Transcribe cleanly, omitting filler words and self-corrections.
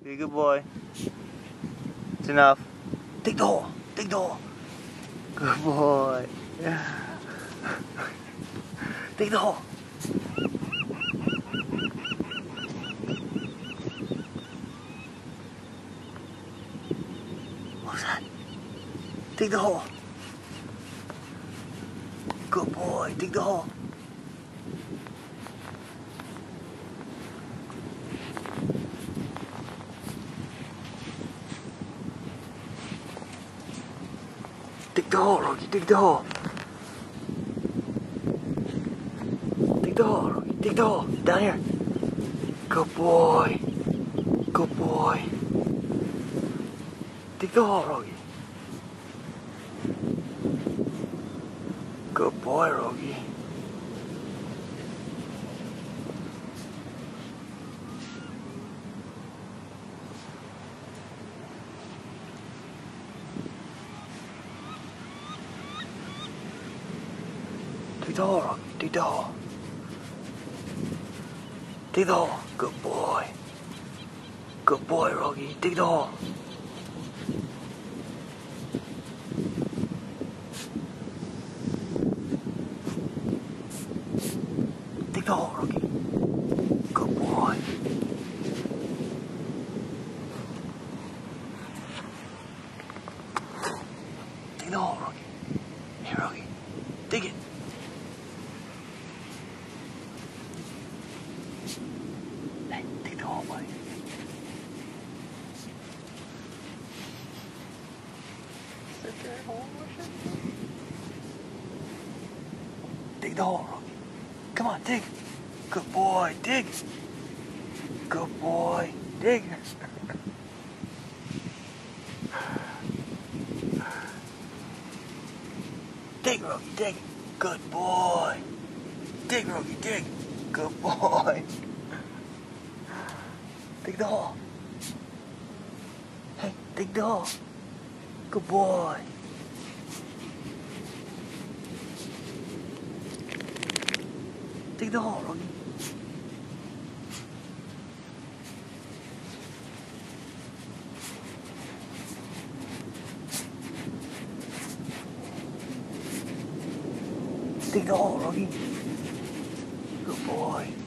Be a good boy. It's enough. Dig the hole. Dig the hole. Good boy. Dig the hole. What was that? Dig the hole. Good boy. Dig the hole. Dig the hole, Rocky. Dig the hole. Dig the hole, Rocky. Dig the hole. Down here. Good boy. Good boy. Dig the hole, Rocky. Good boy, Rocky. Dig the hole, Rocky. Dig the hole. Dig the hole. Good boy. Good boy, Rocky. Dig the hole. Dig the hole, Rocky. Good boy. Dig the hole, Rocky. Here, Rocky. Dig it. Hey, dig the hole, buddy. Sit there and hole motion? Dig the hole, Rocky. Come on, dig. Good boy, dig. Good boy, dig. Dig, Rocky, dig. Good boy. Dig, Rocky, dig. Good boy. Dig the hole. Hey, dig the hole. Good boy. Dig the hole, Rocky. Dig the hole, Rocky. Good boy.